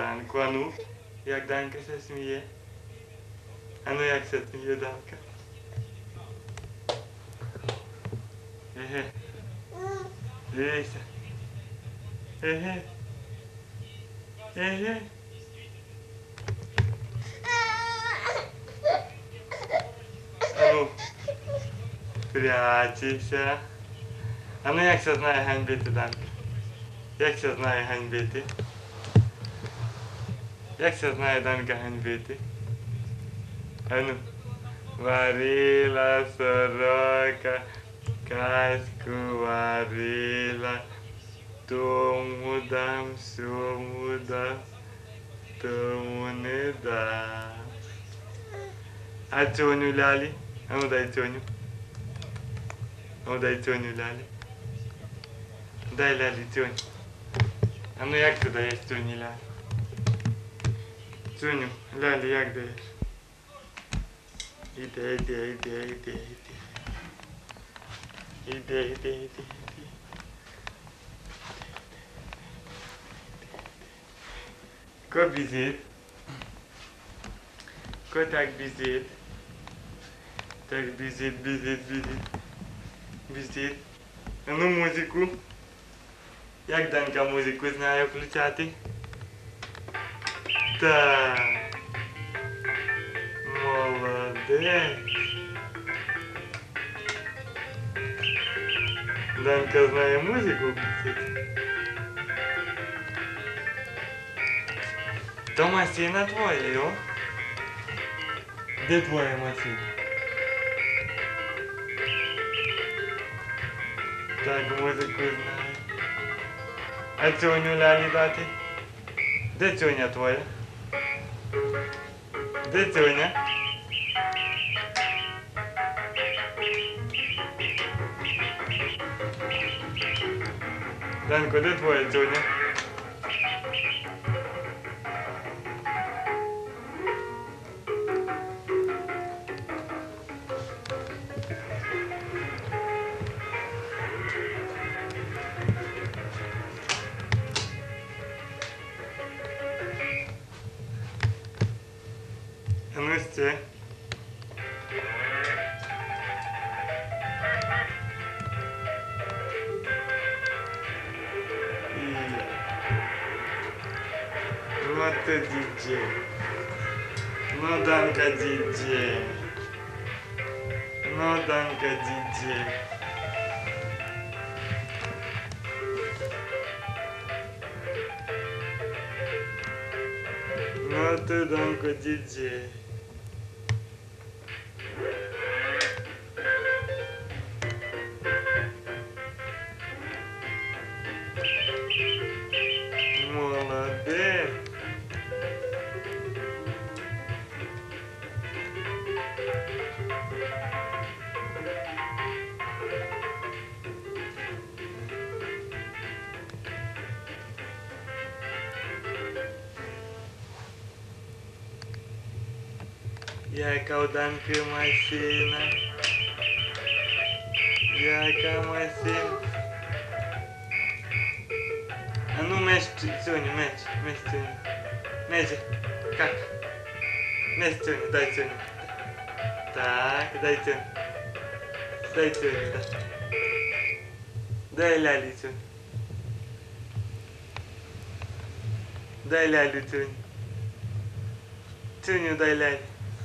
Данку. А ну, як Данка се сміє? А ну як се сміє Данка? Еге. Дивися. Еге. Еге. А ну. Прячься. А ну як се знає ганьбити, Данка? Як се знає ганьбити? Як се знає Данка ганьбити? А ну. Варила сорока, казку варила, тому дам, сьому дам, тому не дам. А цьоню лялі? А ну дай цьоню. А ну дай цьоню лялі. Дай лялі цьоню. А ну як ти даєш цьоні лялі? Цьоню, лялі як даєш? Іде. Ко біжить? Ко так біжить? Так біжить. Біжить. А ну музику. Як Данка музику знає включати? Так. Молодець. Данка знає музику включити. То машина твоя, йо? Де твоя машина? Так, музику знає. А цьоню лялі дати? Де цьоня твоя? Де цьоня? Данко, де твоя цьоня? А ну ще. Вот ты диджей. Ну, Данка диджей. Ну, Данка диджей. Ну, ты, Данка, диджей. Молодец. Яка у Данки машина? Яка машина? А ну меч Цьоню, меч Цьоню. Меч, как? Меч Цьоню, дай Цьоню. Так, дай Цьоню. Дай Цьоню, да. Дай лялі Цьоню. Дай лялю Цьоню. Цьоню дай лялю.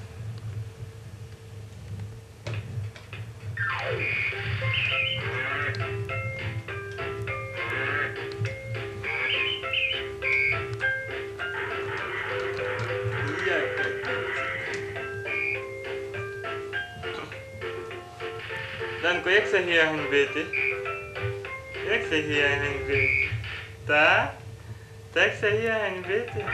Данко, як це гіє ганьбити? Як це гіє ганьбити? Так? Так це гіє ганьбити?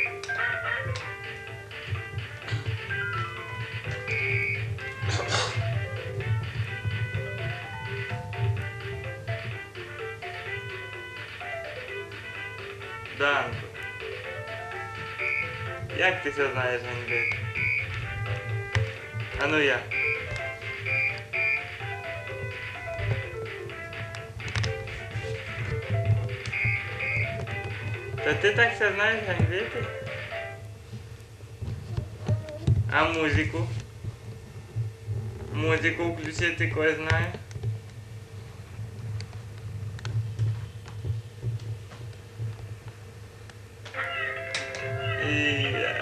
Данко, як ти це знаєш ганьбити? А ну як? Та ти так все знаєш ганьбити? А музику? Музику включити кой знає? Yeah.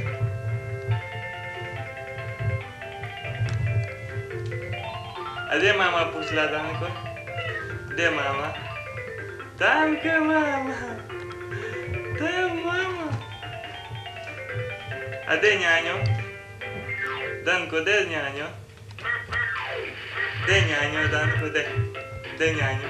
А де мама пішла, Данко? Де мама? Танка, мама! Там мама! А де няню? Данко, де няню? Де няню, Данко, де? Де няню?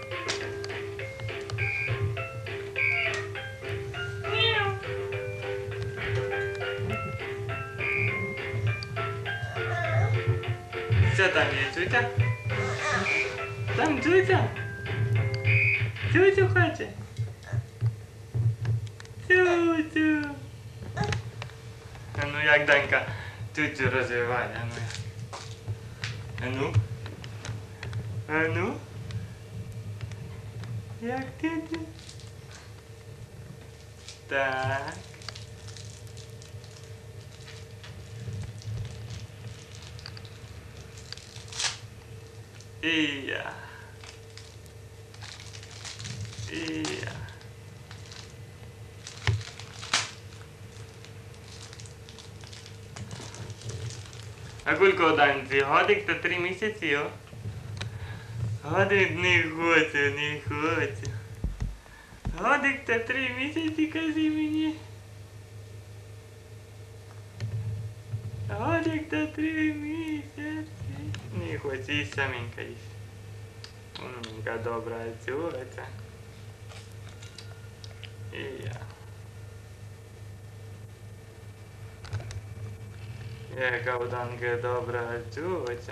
Що там є, Тютя? Там Тютя? Тютю хоче? Тютю. А ну як Данька Тютю розвиває, а ну як? А ну? А ну? Як Тютю? Так. Ія. Ія. А кілько Данці? Годик та 3 місяці, йо? Годик не хочу, не хочу. Годик та 3 місяці, кажи мені. Годик та 3 місяці. Не хочу, і саменька їсть. Умненька, добра, цюриця. І я. Яка Данка добра, цюриця.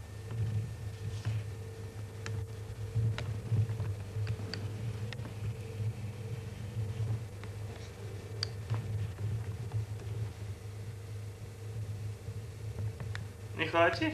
Не хочеш?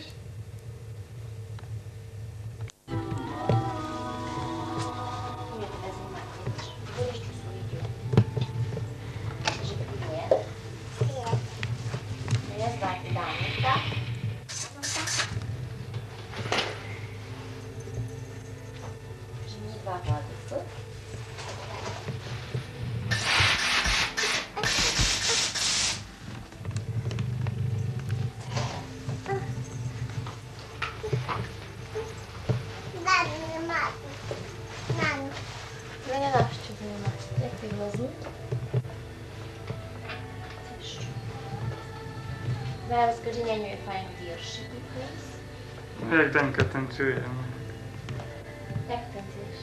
Давай розкажи няню і файну віршик якийсь. Як Данька танцює. Як танцюєш?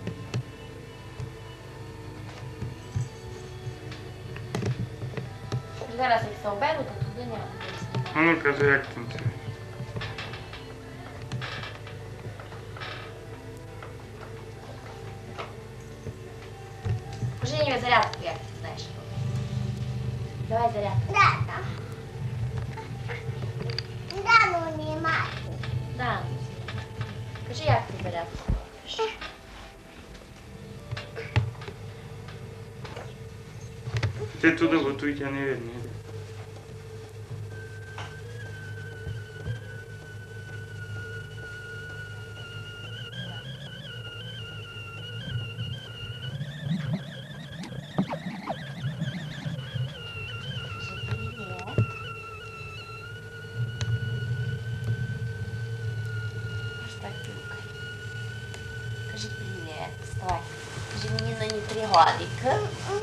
Зараз як все оберу, то туди не буду знімати. А ну кажи, як танцюєш. Покажи няню зарядку, як ти знаєш. Давай зарядку. Да. Да, ну не мать. Да. Кажи, як ти зарядку робиш. Ти туди готуй, я не видно. Кажи привіт. Вставай. Кажи мені на 3 годики.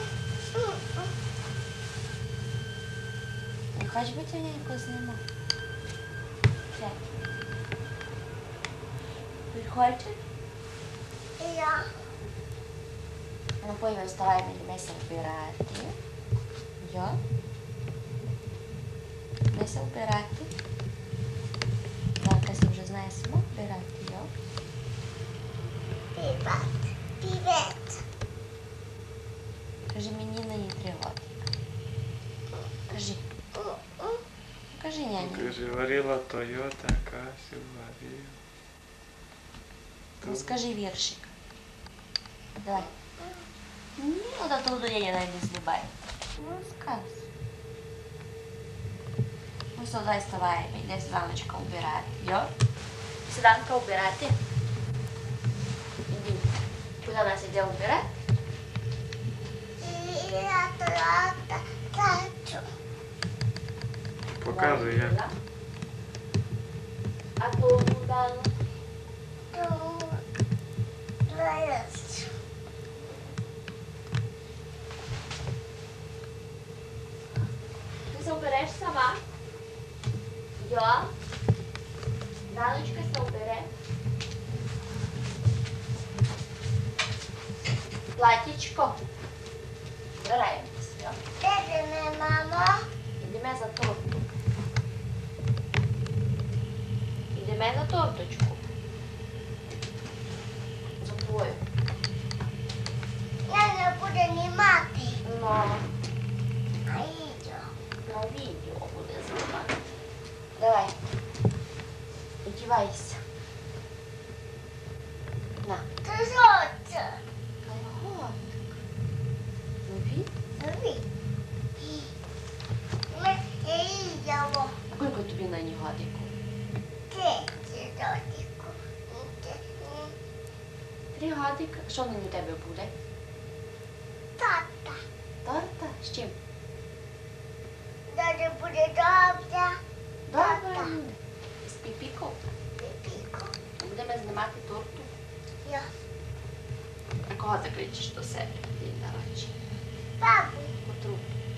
Не хочеш бути няньку знімати? Сядь. Ти хочеш? Я. Ну потім вставай, будемося вбирати. Йо. Будемося вбирати. Дарка вже знає сама вбирати, йо. Привет. Привет. Кажи мені на 3 годики. Кажи. Кажи, няню. Кажи, варила Тойота, Касю варила. Ну скажи віршик. Давай. Ні, от того я навіть не знімаю. Ну, сказ. Ну, все, дай вставай, йде Сіданочка убирати. Йо? Сіданка убирати. Іди. Куди нас іде убирати? Я тату. Показуй як. А то дала. Ти се обереш сама? Йо? Даночка се обере. Платічко. Збираємось, йо? Де ми, мамо? Йдемо за торту. Йдемо на торточку. За твою. Я не буду знімати. Ну, А відео. на відео буде знімати. Давай. Одівайся. На. Ти що це? Ага. Нові? Тобі. Ми їдемо. Скільки тобі на нього годику? Ти додіку. 3 годика. Що на у тебе буде? Тата. Торта? З чим? Далі буде добре. Добре буде. З піпіком. Піпіку. Будемо знімати торту. Я. А кого закличеш до себе? День народження. Бабу. Котру?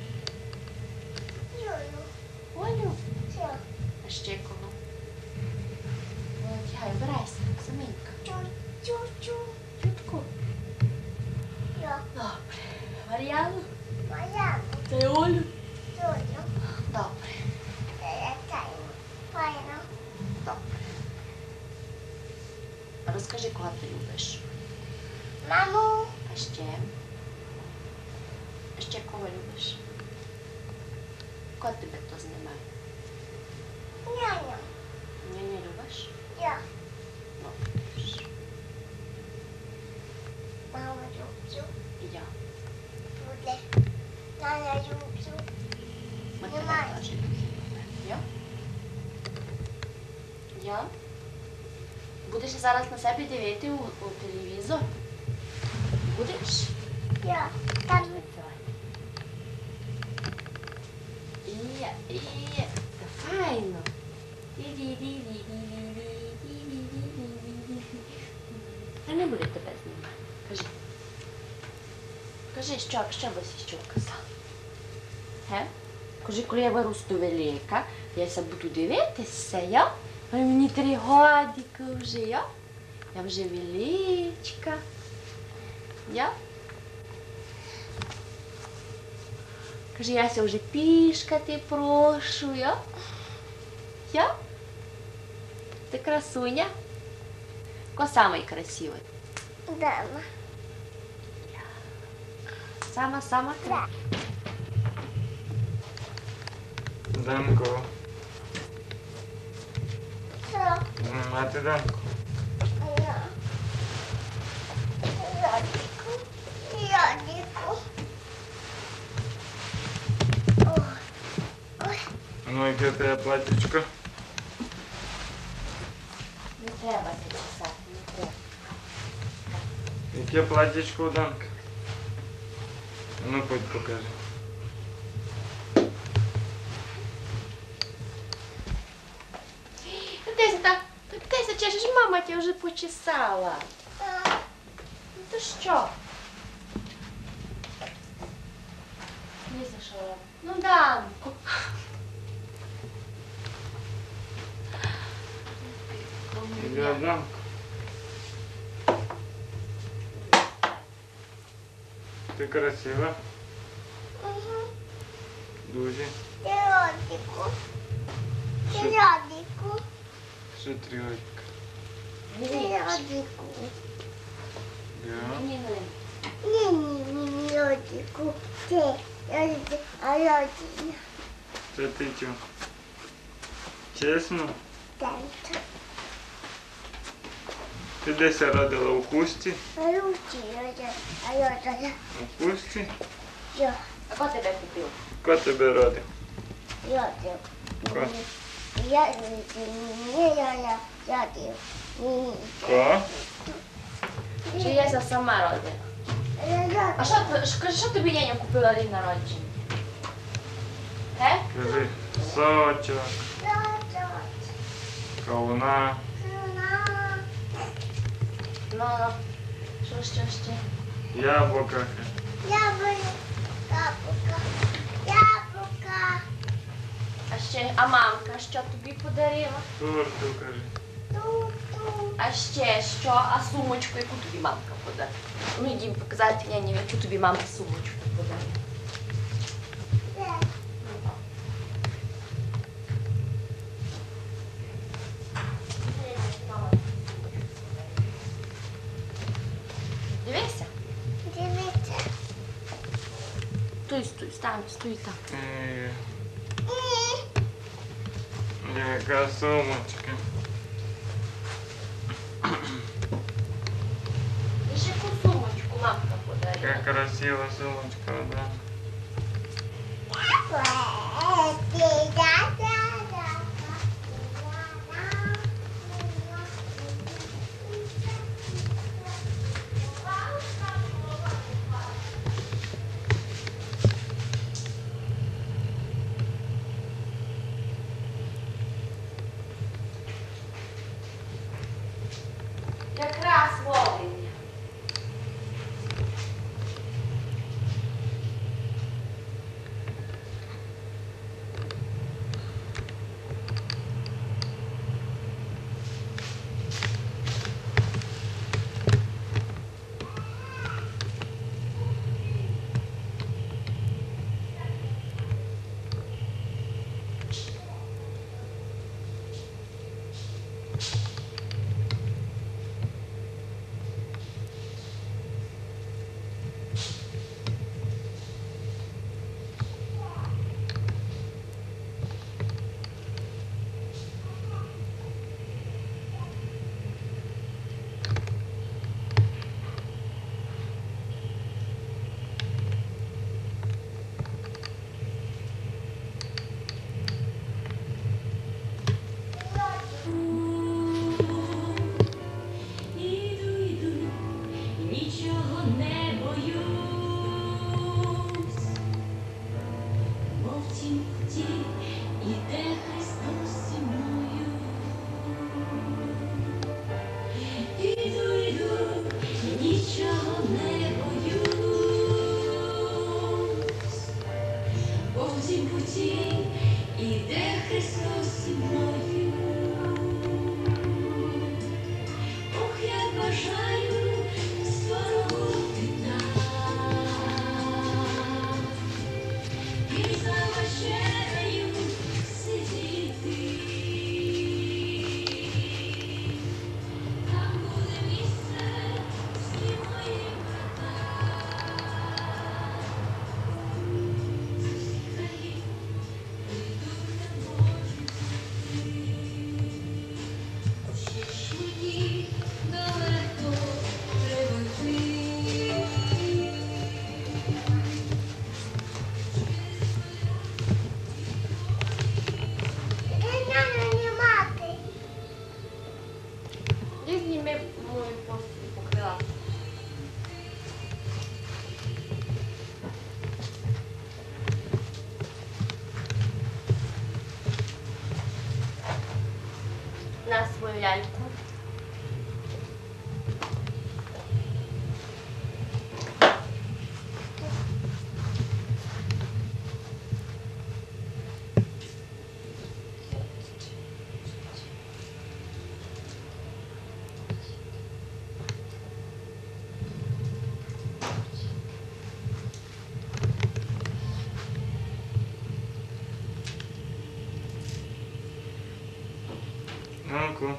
Юлю. Олю? Все. А ще кого? Ну, тягай, вбирайся, саменька. Чу-чу-чу. Чутку. Я. Добре. Мар'яну? Моя. Це Олю? Юлю. Добре. Я тайну. Файно. Добре. А розкажи, кого ти любиш? Маму. А ще? А ще кого любиш? Кого тебе то знімає? Няню. Ні, не любиш? Я. Ну, любиш. Маму люблю. І я. Буде. Няня люблю. Ми Немає. тебе теж любимо. Я? Я? Будеш зараз на себе дивити у телевізор? Будеш? Я. Там. І, та файно. Та не буде тебе знімати. Кажи. Кажи, що би ще казав? Ге? Кажи, коли я виросту велика, я ся буду дивитися, я? А мені 3 годика вже, я? Я вже величка. Я? Кажи, я ся вже пішкати прошу, я? Я? Ти красуня? Ко самий красивий? Дама. Сама красива. Данко. Що? Знімати Данко. Я. Йодику. Йодику. Ой. Ну, яке тебе платічко? Не треба зачесати, не треба. Яке платічко у Данка? Ну, хоть покажи. Ти чешеш, мама тебе вже почесала. Ну то що? Не зашла. Ну, Данку. Я Данко. Ти красива. Угу. Дуже. Йодику. Ще, Йодику. ще 3 годика. Йодику. Я. Ні, йодику. Ти. Йодику. А йодику. Це ти чо? Чесно? Тент. Ти десь родила у хусті? Руки, У хусті? А хто тебе купив? Хто тебе родив? Хто? Хто? Чи я сама родила? А що тобі Єня купила день народження? Кажи, сочок, кавуна. Ну, що ще? Яблука. А мамка що тобі подарила? Торту, кажи. А ще що? А сумочку, яку тобі мамка подарила? Ну, йдім показати Єні, яку тобі мамка сумочку подарила. Дивися. Стой там. Яка сумочка. І ще яку сумочку мамка подарила. Яка красива сумочка, да. Якраз вовремя. На свою ляльку. Ну-ка.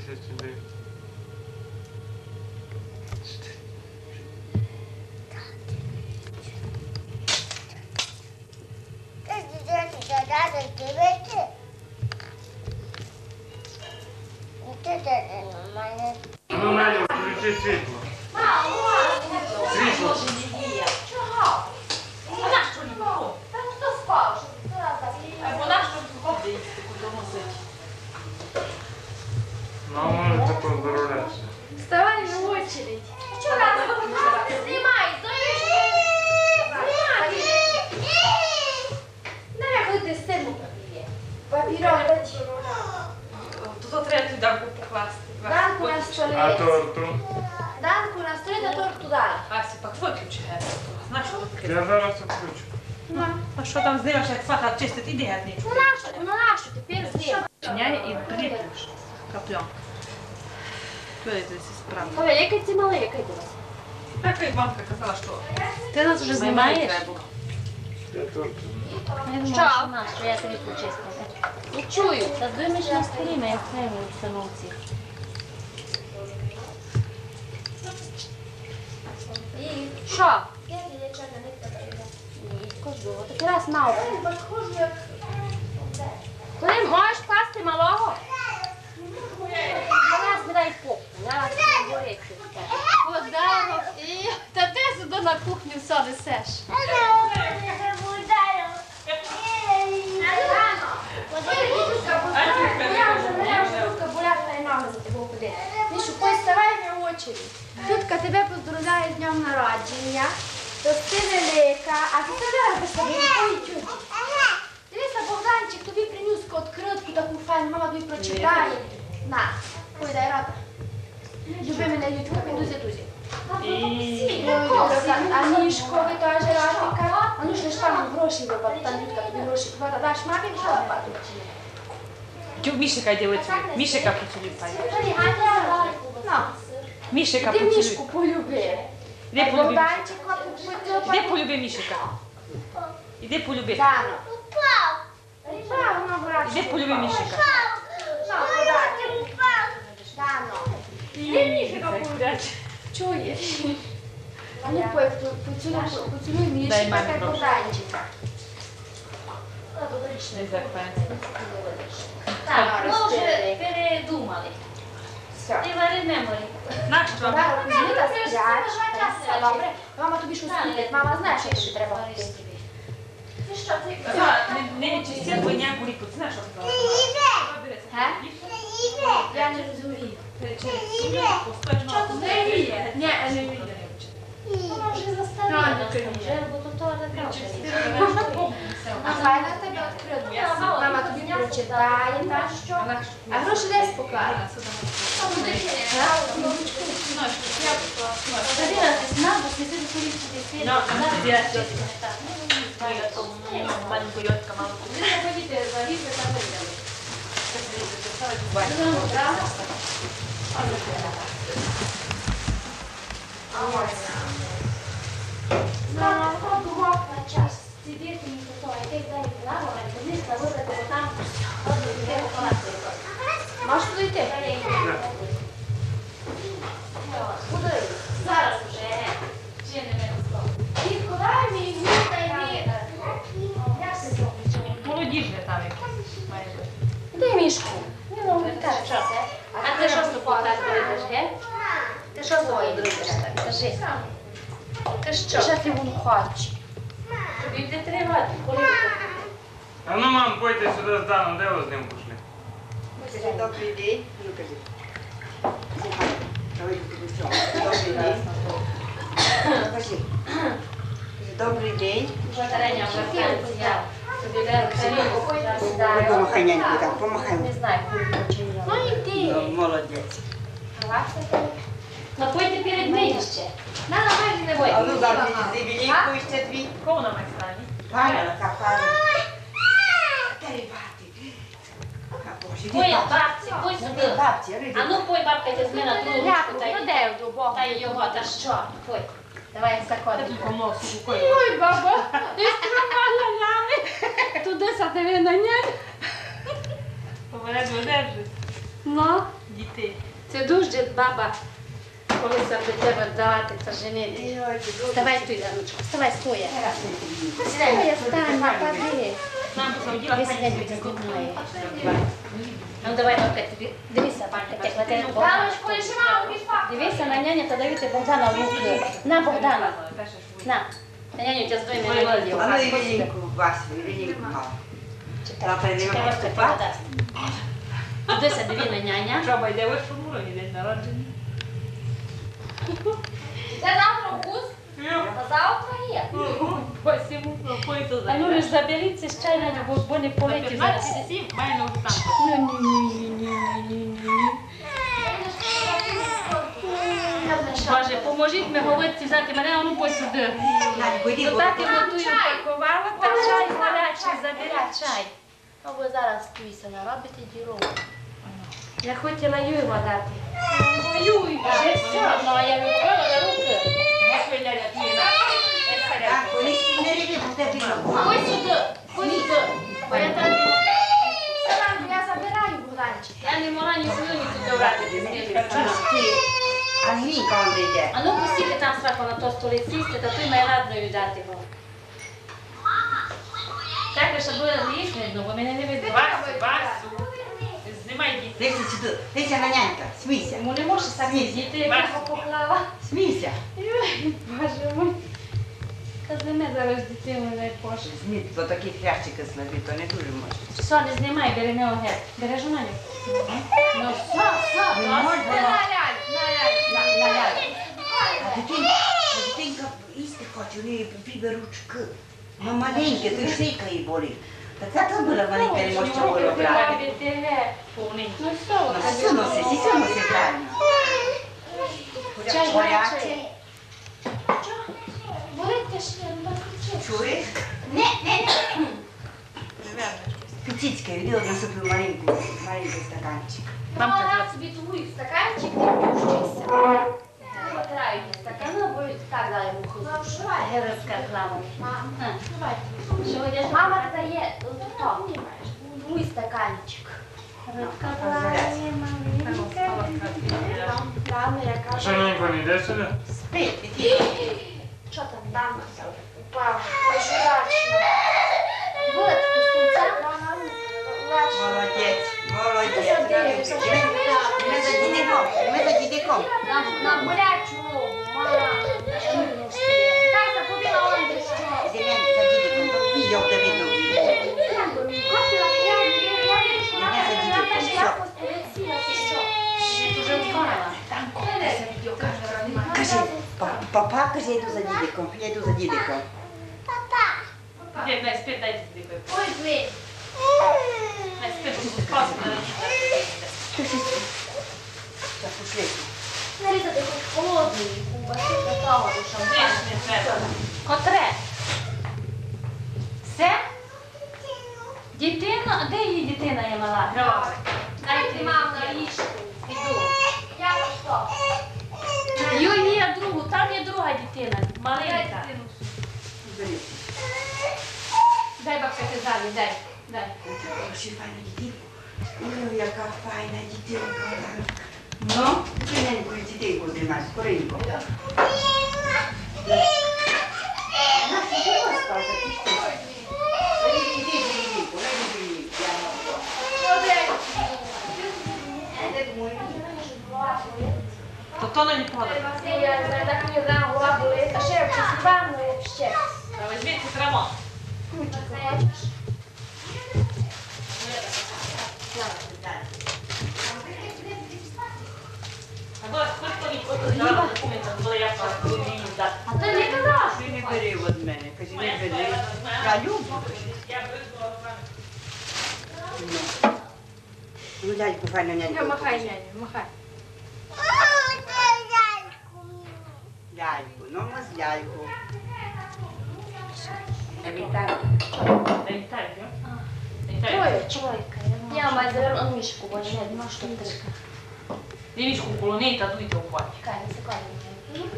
сюди. Ну, Надя, включи світло. Світло. Чого? Вона що не було? Та хто спав? Вона що не їсти, куди носить. Ну, може тако здоровляться. Вставай в очередь. Чого ти знімай? Давай ходити з цим папірок. Тут треба туди Данку покласти. Данку на А столі. торту? Данку на столі та торт туди. Ася, пак виключи геть. Знаєш, що таке? Я зараз включу. Ну, а що там знімаєш, як фата чистить, іди геть нічого. Ну нащо? Тепер знімай. Чиняє і приліплюєш. Каплянка. Вилізь справді. Ой, який ти малий, який ти? Так як мамка казала, що Ти нас вже знімаєш? Я торту. Я думала, що наш, що я тобі почистила. Не чую. Та думаєш на столі, я знаю в установці. Що? Кажу, такий раз мав. Коли можеш класти малого? Зараз не дай попу, зараз не горить. Подарок. Та ти сюди на кухню все несеш. Мішу, поставай на очередь. Тутка тебе поздравляє з днем народження. То ти велика, а ти зараз собі твої тюті. Дивися, Богданчик, тобі приніс відкритку таку файну, мама тобі прочитає. На, ой, дай рада. Люби мене, ютюб, медузі дузі. А Мішкові теж Рафіка. А ну ж лиш там гроші випадуть, там Людка тобі гроші купила. Даш мамі, що випадуть? Тю Мішика ділиться. Мішика поцілуй. На, Мішика ти поцілуй. Мішку полюби. Іди полюби Мішика. Богданчика Іди поцілуй. полюби Мішика. Іди полюби. Дано. Правильно, брат. Іди полюби Мішика. На, Богданчик. Дано. Іди Мішика полюбляти. Чуєш? А ну поцілуй Мішку, Дай мамі як гроші. Богданчика. Не закпається. Так, Ми вже передумали. Все. Ти вари меморі. Нащо? Зараз візьми та спрячь. Все добре. Мама тобі щось купить. Мама знає, що тобі треба купити. Ти що, ти? Не чисті двойня куріку. Ти знаєш, що сказала? Ге? Я не розумію. Що тут не вміє? Ні, не вміє. Вона вже застаріла. Вже, бо то така А файна тебе відкрила. Мама тобі прочитає, та що? А гроші десь покаже. Забіла, ти знав, бо ти до поліції Ну, маленьку йотка мало. Мама, хто думав на час? Сидіти не то, який день плавав, а не вибрати, бо там можеш туди йти? Куди? Зараз вже. Ще не винесло. Дітко, дай мій вік, дай мій. Молодіжне там якесь має бути. Дай мішку. Не можу Що це? А ти що з тобою так робиш, ге? Ти що з тобою робиш так? Кажи. Ти що? Що ти вон хочеш? Тобі не треба. А ну, мам, пойте сюди з Даном, де ви з ним пішли? Добрий день. Ну, кажи. Добрий день. Кажи. Добрий день. Батареня вертається. Тобі де Помахай, няньку, так, помахай. Не знаю, коли починила. Ну йди. Молодець. Ну, пойди перед мене ще. На, майже не А бой. ну, завжди великою ще дві. Кого на майстані? Паня, така паня. Тарібати. Пой, бабці, пой собі. Бабці, А ну пой, бабка, ти з мене другу ручку, та й де до Бога? та й його, та що? Пой. Давай Я заходимо. тут помножу рукою. Ой, баба, ти стримала лями. Туди садиви на нянь. Попереду держи. Ну, Діти. це дуже баба, коли сам до тебе дати та женити. Вставай тут, Яночка, вставай, стоя. Стоя, стань, не пади. Нам посадила Дивись, пані не Світа. знімає. Ну давай, Норка, дивися, Катя, кладе Богдана. Дивися на няню та дають Богдана в руки. На, Богдана, на. На няню тебе здойме на відео. А ну і Вілінку, Васю, і Вілінку мало. Завтра йдемо поступати. Дивися, диви на няня. Жаба йде вишу муроні день народження. Це завтра вкус? Та завтра є. Посіму, пропоїту за А ну лиш заберіться з чай, Надю, бо не полетів зараз. 27, має нову танку. Ну, ні. Боже, поможіть мені говорити взяти мене, а ну посюди. Надько, йди, До бо тати готую пакувала, та чай гарячий, заберіть чай. Ну ви зараз туйся наробите діло. Я хотіла Юру дати. Юй, вже все, ну а я відкрила на руки. Надько, не ріди, бо тебе видно. Ходь сюди, бо я там... Я забираю, Богданчик. Я не могла ні сюди, ні туди вратити з ними. Ангелінка он йде. А ну посіти там страху на то столі сісти, та ти має ладною дати його. Так, щоб було їх видно, бо мене не видно. Васю, знімай дітей. Дивися сюди, дивися на нянька, смійся. Йому не може так сидіти, як його поклала. Смійся. Боже мой. Та з мене зараз дитину не пошли. Смій, бо такі хрящики слабі, то не дуже може. Все, не знімай, бери не огет. Береш у мене? Ну все, Не може, На ляль, на ляль. на ляльку. А дитинка їсти хоче, у неї підберучки. Ну маленьке, то й шийка їй болить. Така то була маленька, не може чого брати. Повний. Ну все, Все носить правильно. чай гарячий. Болить ще, ну так кричи. Чуєш? Петицька, йди насипи маленький стаканчик. Мама раз собі твій стаканчик, не пущися. Потирають на стакан, бо так далі йому ходить. Геройська клава. Давай. Що йдеш? Мама дає, то, твій стаканчик. Дама, яка... Що ненько не йде сюди? Спи, Петицька. Що там, дама? Упав. Ой, журачно. Вот, пустуця. Молодець, молодець. Ми за дідиком. На болячу ногу, мама. Кайся, побіла он де що. Ідемо за дідиком, відео буде видно. Кажи, папа, каже, я йду за дідиком, я йду за дідиком. Дай спит, дай дітей. Ой, блин. Дай спит, бо спасти на Зараз пішли. Нарізати хоч холодний, кубаси такого душа. Котре? Все? Дитина? Де її дитина є мала? Дайте мам на ліжку. Іду. Я що? Юй, є другу, там є друга дитина, маленька. Бери. Дай бабка залі, дай. Дуже файна дитинка. Ой, яка файна дитинка. Ну, скоренько дитинку тримай, скоренько. Наша чого спала? Іди, дитинку, я То то не подає. Я так не знаю, голова болить. А ще я вчусь ванною ще. А візьміть цитрамон. А то хто не подає документи, коли я буду її здати. А ти не казав? Ти не бери від мене, кажи, не бери. Я люблю. Я визвала вам. Ну, ляльку файно няньку. Махай, няню, махай. Ляльку, ну ми з ляльку. Вітаю. Дай так, Троє чоловіка. Я маю заверну мішку, бо не одна штука. Дивічку полони та дуйте у паті. Чекай, не секунду.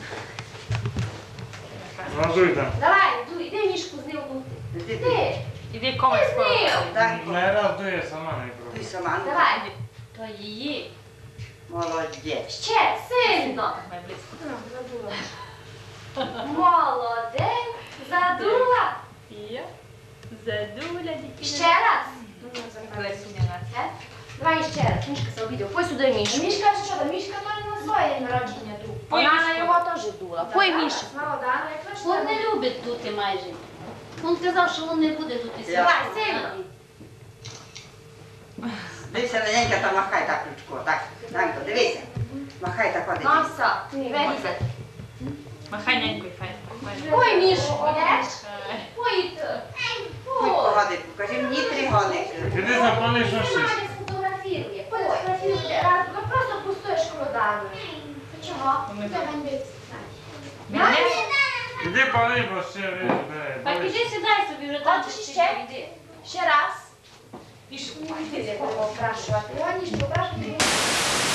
Газуй там. Давай, дуй, іди мішку з ним. Ти Ти. Іди комусь скоро. Данько, Не раз дує сама не ти пробуй. сама. ну, Давай. То її. Молодець. Ще сильно. Молодець. Задула. Я задуля дитина. Ще раз. Красуня нас. Давай ще раз. Мішка се обідав. Пой сюди Мішу. Мішка що там? Мішка то не на своє народження тут. Вона на його теж дула. Пой Мішу. Молода, ну Він не любить тут майже. Він сказав, що він не буде тут і Я- Давай, сильно. Дивися на ненька та махай так ключко. Так, Данько, дивися. Махай так ходи. Ну все, вилізе. Махай нянькою, файно. Пой Мішу, йдеш? Пой ти. Ой, погодику, кажи мені 3 годики. Іди запалиш на щось. Мамі сфотографірує. Фотографірує. Раз, ну просто пустуєш колодану. Чого? Ми- Це бандит. Мене? Іди пали, бо ще бере. Так іди сідай собі вже там. Хочеш ще? Ще раз. Мішу. Ти не попрашувати. Його ніж попрашувати.